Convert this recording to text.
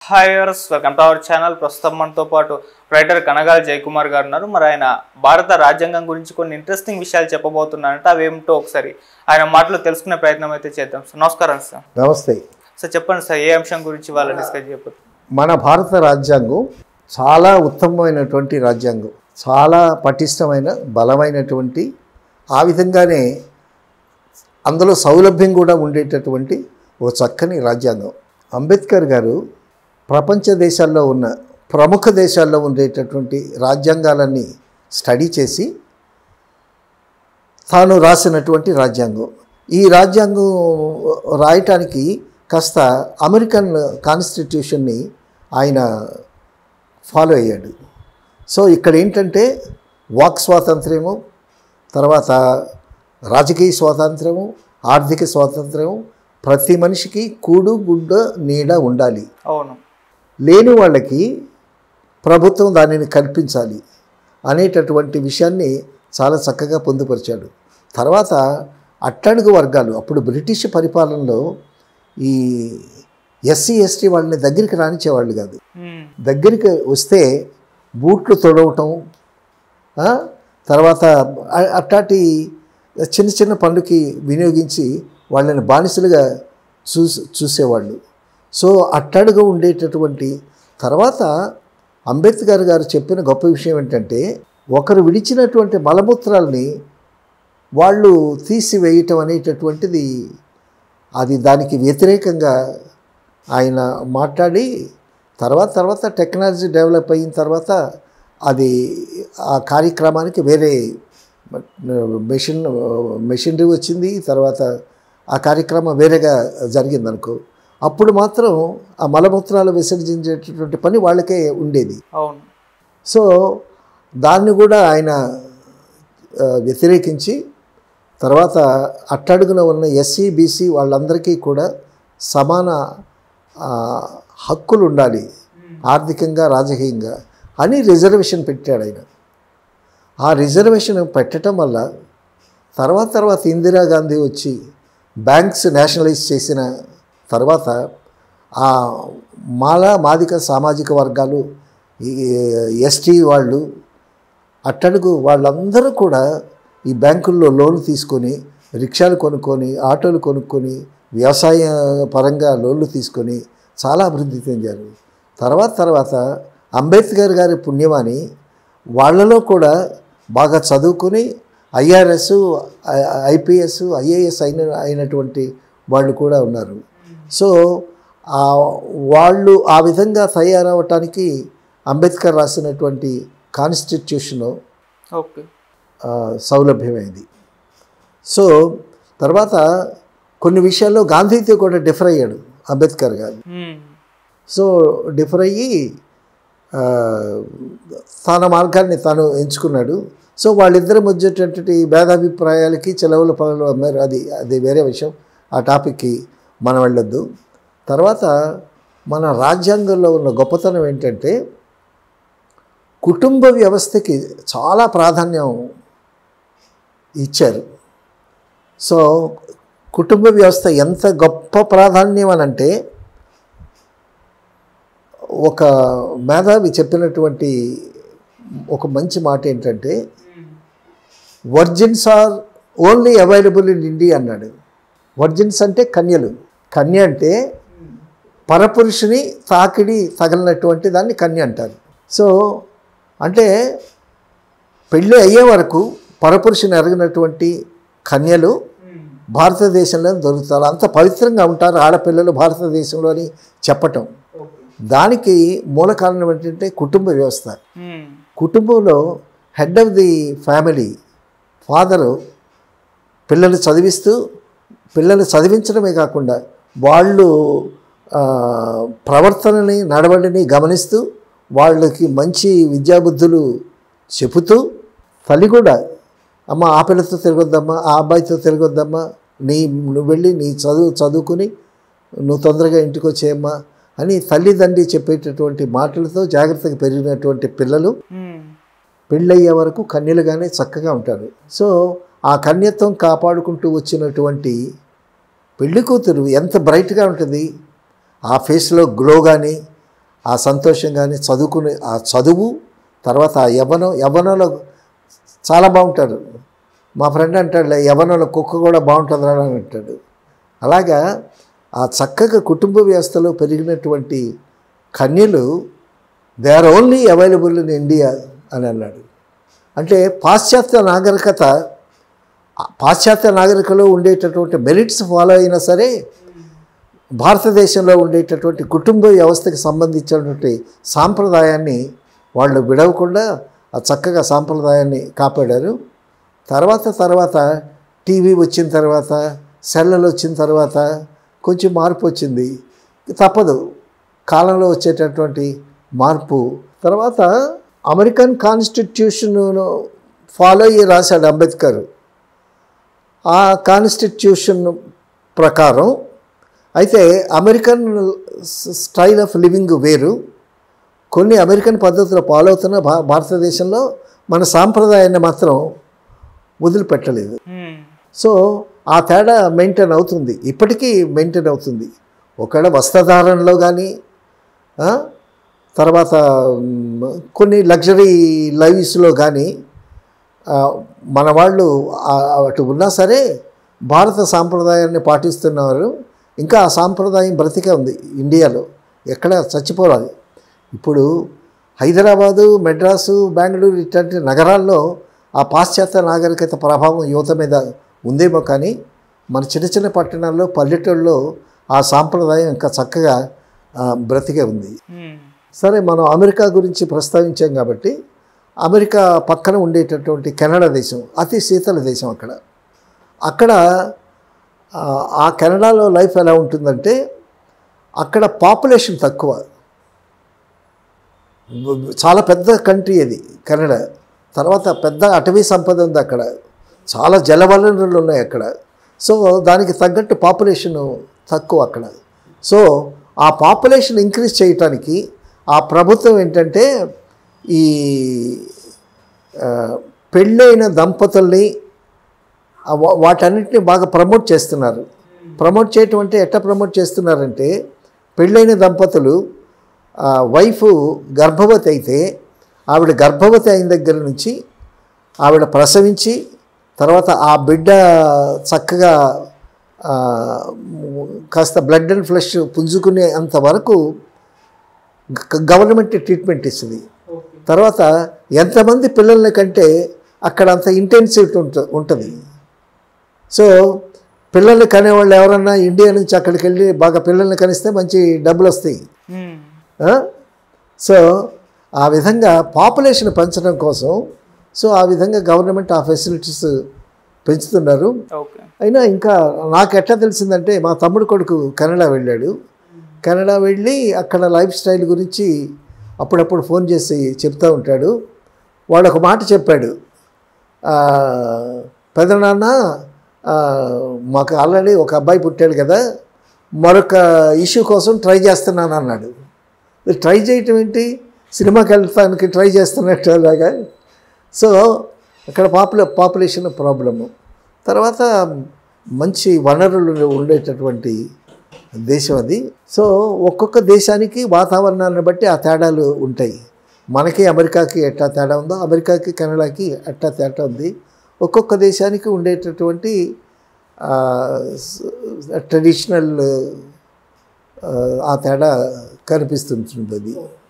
Hi viewers, welcome to our channel. ప్రస్తుతం మనతో పాటు రైటర్ కనగాల జయకుమార్ గారు ఉన్నారు. మరి ఆయన భారత రాజ్యాంగం గురించి కొన్ని ఇంట్రెస్టింగ్ విషయాలు చెప్పబోతున్నారంటే అవేమిటో ఒకసారి ఆయన మాటలు తెలుసుకునే ప్రయత్నం అయితే చేద్దాం. సార్ నమస్కారం. సార్ నమస్తే. సార్ చెప్పండి సార్, ఏ అంశం గురించి వాళ్ళు డిస్కస్ చెప్పండి. మన భారత రాజ్యాంగం చాలా ఉత్తమమైనటువంటి రాజ్యాంగం, చాలా పటిష్టమైన బలమైనటువంటి, ఆ విధంగానే అందులో సౌలభ్యం కూడా ఉండేటటువంటి ఓ చక్కని రాజ్యాంగం. అంబేద్కర్ గారు ప్రపంచ దేశాల్లో ఉన్న ప్రముఖ దేశాల్లో ఉండేటటువంటి రాజ్యాంగాలన్నీ స్టడీ చేసి తాను రాసినటువంటి రాజ్యాంగం. ఈ రాజ్యాంగం రాయటానికి కాస్త అమెరికన్ కాన్స్టిట్యూషన్ని ఆయన ఫాలో అయ్యాడు. సో ఇక్కడ ఏంటంటే వాక్ స్వాతంత్ర్యము, తర్వాత రాజకీయ స్వాతంత్ర్యము, ఆర్థిక స్వాతంత్ర్యము, ప్రతి మనిషికి కూడు గుడ్డ నీడ ఉండాలి. అవును. లేని వాళ్ళకి ప్రభుత్వం దానిని కల్పించాలి అనేటటువంటి విషయాన్ని చాలా చక్కగా పొందుపరిచాడు. తర్వాత అట్టడుగు వర్గాలు, అప్పుడు బ్రిటిష్ పరిపాలనలో ఈ ఎస్సీ ఎస్టీ వాళ్ళని దగ్గరికి రానిచ్చేవాళ్ళు కాదు. దగ్గరికి వస్తే బూట్లు తొడవటం, తర్వాత అట్లాంటి చిన్న చిన్న పనులకి వినియోగించి వాళ్ళని బానిసలుగా చూసేవాళ్ళు. సో అట్టడుగా ఉండేటటువంటి తర్వాత అంబేద్కర్ గారు చెప్పిన గొప్ప విషయం ఏంటంటే, ఒకరు విడిచినటువంటి మలమూత్రాలని వాళ్ళు తీసివేయటం అనేటటువంటిది, అది దానికి వ్యతిరేకంగా ఆయన మాట్లాడి తర్వాత టెక్నాలజీ డెవలప్ అయిన తర్వాత అది ఆ కార్యక్రమానికి వేరే మెషినరీ వచ్చింది. తర్వాత ఆ కార్యక్రమం వేరేగా జరిగిందనుకో, అప్పుడు మాత్రం ఆ మలమూత్రాలు విసర్జించేటటువంటి పని వాళ్ళకే ఉండేది. అవును. సో దాన్ని కూడా ఆయన వ్యతిరేకించి తర్వాత అట్టడుగున ఉన్న ఎస్సీ బీసీ వాళ్ళందరికీ కూడా సమాన హక్కులు ఉండాలి ఆర్థికంగా రాజకీయంగా అని రిజర్వేషన్ పెట్టాడు ఆయన. ఆ రిజర్వేషన్ పెట్టడం వల్ల తర్వాత ఇందిరాగాంధీ వచ్చి బ్యాంక్స్ నేషనలైజ్ చేసిన తర్వాత ఆ మాదిక సామాజిక వర్గాలు, ఎస్టీ వాళ్ళు, అట్టడుగు వాళ్ళందరూ కూడా ఈ బ్యాంకుల్లో లోన్లు తీసుకొని రిక్షాలు కొనుక్కొని, ఆటోలు కొనుక్కొని, వ్యవసాయ పరంగా లోన్లు తీసుకొని చాలా అభివృద్ధి చెందారు. తర్వాత అంబేద్కర్ గారి పుణ్యమాని వాళ్ళలో కూడా బాగా చదువుకొని ఐఆర్ఎస్, ఐపీఎస్, ఐఏఎస్ అయినటువంటి వాళ్ళు కూడా ఉన్నారు. సో వాళ్ళు ఆ విధంగా తయారవటానికి అంబేద్కర్ రాసినటువంటి కాన్స్టిట్యూషన్ సౌలభ్యమైంది. సో తర్వాత కొన్ని విషయాల్లో గాంధీతో కూడా డిఫర్ అయ్యాడు అంబేద్కర్ గారు. సో డిఫర్ అయ్యి తన మార్గాన్ని తాను ఎంచుకున్నాడు. సో వాళ్ళిద్దరి మధ్యటువంటి భేదాభిప్రాయాలకి చెలవుల పనులు అమ్మారు. అది వేరే విషయం, ఆ టాపిక్కి మనం వెళ్ళొద్దు. తర్వాత మన రాజ్యాంగంలో ఉన్న గొప్పతనం ఏంటంటే కుటుంబ వ్యవస్థకి చాలా ప్రాధాన్యం ఇచ్చారు. సో కుటుంబ వ్యవస్థ ఎంత గొప్ప ప్రాధాన్యం అనంటే, ఒక మేధావి చెప్పినటువంటి ఒక మంచి మాట ఏంటంటే, virgins are only available in India అన్నాడు. వర్జిన్స్ అంటే కన్యలు. కన్య అంటే పరపురుషుని తాకిడి తగిలినటువంటి దాన్ని కన్య అంటారు. సో అంటే పెళ్ళి అయ్యే వరకు పరపురుషుని ఎరగినటువంటి కన్యలు భారతదేశంలో దొరుకుతారు. అంత పవిత్రంగా ఉంటారు ఆడపిల్లలు భారతదేశంలో అని చెప్పటం. దానికి మూల కారణం ఏంటంటే కుటుంబ వ్యవస్థ. కుటుంబంలో head of the family father పిల్లలు చదివించడమే కాకుండా వాళ్ళు ప్రవర్తనని నడవడిని గమనిస్తూ వాళ్ళకి మంచి విద్యాబుద్ధులు చెబుతూ, తల్లి కూడా అమ్మ ఆ పిల్లతో తిరగొద్దమ్మా, ఆ అబ్బాయితో తిరగొద్దమ్మా, నువ్వు వెళ్ళి నీ చదువుకుని నువ్వు తొందరగా ఇంటికి వచ్చేయమ్మా అని తల్లిదండ్రి చెప్పేటటువంటి మాటలతో జాగ్రత్తగా పెరిగినటువంటి పిల్లలు పెళ్ళయ్యే వరకు కన్యలుగానే చక్కగా ఉంటారు. సో ఆ కన్యత్వం కాపాడుకుంటూ వచ్చినటువంటి పెళ్లి కూతురు ఎంత బ్రైట్గా ఉంటుంది, ఆ ఫేస్లో గ్లో కానీ ఆ సంతోషం కానీ చదువుకునే ఆ చదువు, తర్వాత ఆ యవ్వనంలో చాలా బాగుంటారు. మా ఫ్రెండ్ అంటాడు, యవ్వనంలో కుక్క కూడా బాగుంటుంది అని అంటాడు. అలాగా ఆ చక్కగా కుటుంబ వ్యవస్థలో పెరిగినటువంటి కన్యలు they are only available in India అని అన్నాడు. అంటే పాశ్చాత్య నాగరికలో ఉండేటటువంటి మెరిట్స్ ఫాలో అయినా సరే భారతదేశంలో ఉండేటటువంటి కుటుంబ వ్యవస్థకి సంబంధించినటువంటి సాంప్రదాయాన్ని వాళ్ళు విడవకుండా ఆ చక్కగా సాంప్రదాయాన్ని కాపాడారు. తర్వాత టీవీ వచ్చిన తర్వాత, సెల్లలు వచ్చిన తర్వాత కొంచెం మార్పు వచ్చింది, తప్పదు కాలంలో వచ్చేటటువంటి మార్పు. తర్వాత అమెరికన్ కాన్స్టిట్యూషన్ను ఫాలో అయ్యి రాశాడు అంబేద్కర్. ఆ కాన్స్టిట్యూషన్ ప్రకారం అయితే అమెరికన్ స్టైల్ ఆఫ్ లివింగ్ వేరు, కొన్ని అమెరికన్ పద్ధతులు ఫాలో అవుతున్న భారతదేశంలో మన సాంప్రదాయాన్ని మాత్రం వదిలిపెట్టలేదు. సో ఆ తేడా మెయింటైన్ అవుతుంది, ఇప్పటికీ మెయింటైన్ అవుతుంది. ఒకవేళ వస్త్రధారణలో కానీ, తర్వాత కొన్ని లగ్జరీ లైవ్స్లో కానీ మన వాళ్ళు అటు ఉన్నా సరే భారత సాంప్రదాయాన్ని పాటిస్తున్నారు. ఇంకా ఆ సాంప్రదాయం బ్రతికే ఉంది ఇండియాలో, ఎక్కడ చచ్చిపోవాలి. ఇప్పుడు హైదరాబాదు, మెడ్రాసు, బెంగళూరు ఇట్లాంటి నగరాల్లో ఆ పాశ్చాత్య నాగరికత ప్రభావం యువత మీద ఉందేమో, కానీ మన చిన్న చిన్న పట్టణాల్లో, పల్లెటూళ్ళలో ఆ సాంప్రదాయం ఇంకా చక్కగా బ్రతికే ఉంది. సరే, మనం అమెరికా గురించి ప్రస్తావించాం కాబట్టి అమెరికా పక్కన ఉండేటటువంటి కెనడా దేశం అతి శీతల దేశం. అక్కడ ఆ కెనడాలో లైఫ్ ఎలా ఉంటుందంటే, అక్కడ పాపులేషన్ తక్కువ, చాలా పెద్ద కంట్రీ అది కెనడా. తర్వాత పెద్ద అటవీ సంపద ఉంది అక్కడ, చాలా జలవనరులు ఉన్నాయి అక్కడ. సో దానికి తగ్గట్టు పాపులేషన్ తక్కువ అక్కడ. సో ఆ పాపులేషన్ ఇంక్రీజ్ చేయటానికి ఆ ప్రభుత్వం ఏంటంటే ఈ పెళ్ళైన దంపతుల్ని వాటన్నిటిని బాగా ప్రమోట్ చేస్తున్నారు. ప్రమోట్ చేయటం అంటే ఎట్లా ప్రమోట్ చేస్తున్నారంటే, పెళ్ళైన దంపతులు వైఫ్ గర్భవతి అయితే ఆవిడ గర్భవతి అయిన దగ్గర నుంచి ఆవిడ ప్రసవించి తర్వాత ఆ బిడ్డ చక్కగా కాస్త బ్లడ్ అండ్ ఫ్లెష్ పుంజుకునే అంతవరకు గవర్నమెంట్ ట్రీట్మెంట్ ఇస్తుంది. తర్వాత ఎంతమంది పిల్లల్ని కంటే అక్కడ అంత ఇంటెన్సిటీ ఉంటుంది. సో పిల్లల్ని కనేవాళ్ళు ఎవరన్నా ఇండియా నుంచి అక్కడికి వెళ్ళి బాగా పిల్లల్ని కనిస్తే మంచి డబ్బులు వస్తాయి. సో ఆ విధంగా పాపులేషన్ పెంచడం కోసం సో ఆ విధంగా గవర్నమెంట్ ఆ ఫెసిలిటీస్ పెంచుతున్నారు. అయినా ఇంకా నాకు ఎట్లా తెలిసిందంటే, మా తమ్ముడు కొడుకు కెనడా వెళ్ళాడు. కెనడా వెళ్ళి అక్కడ లైఫ్ స్టైల్ గురించి అప్పుడప్పుడు ఫోన్ చేసి చెప్తూ ఉంటాడు. వాడు ఒక మాట చెప్పాడు, పెదనాన్న మాకు ఆల్రెడీ ఒక అబ్బాయి పుట్టాడు కదా, మరొక ఇష్యూ కోసం ట్రై చేస్తున్నాను అన్నాడు. ట్రై చేయటం ఏంటి, సినిమాకి వెళ్తానికి ట్రై చేస్తున్నట్టు అలాగా. సో అక్కడ పాపులేషన్ ప్రాబ్లము. తర్వాత మంచి వనరులు ఉండేటటువంటి దేశం అది. సో ఒక్కొక్క దేశానికి వాతావరణాన్ని బట్టి ఆ తేడాలు ఉంటాయి. మనకి అమెరికాకి ఎట్లా తేడా ఉందో అమెరికాకి కెనడాకి అట్లా తేడా ఉంది. ఒక్కొక్క దేశానికి ఉండేటటువంటి ట్రెడిషనల్ ఆ తేడా కనిపిస్తుంటుంది.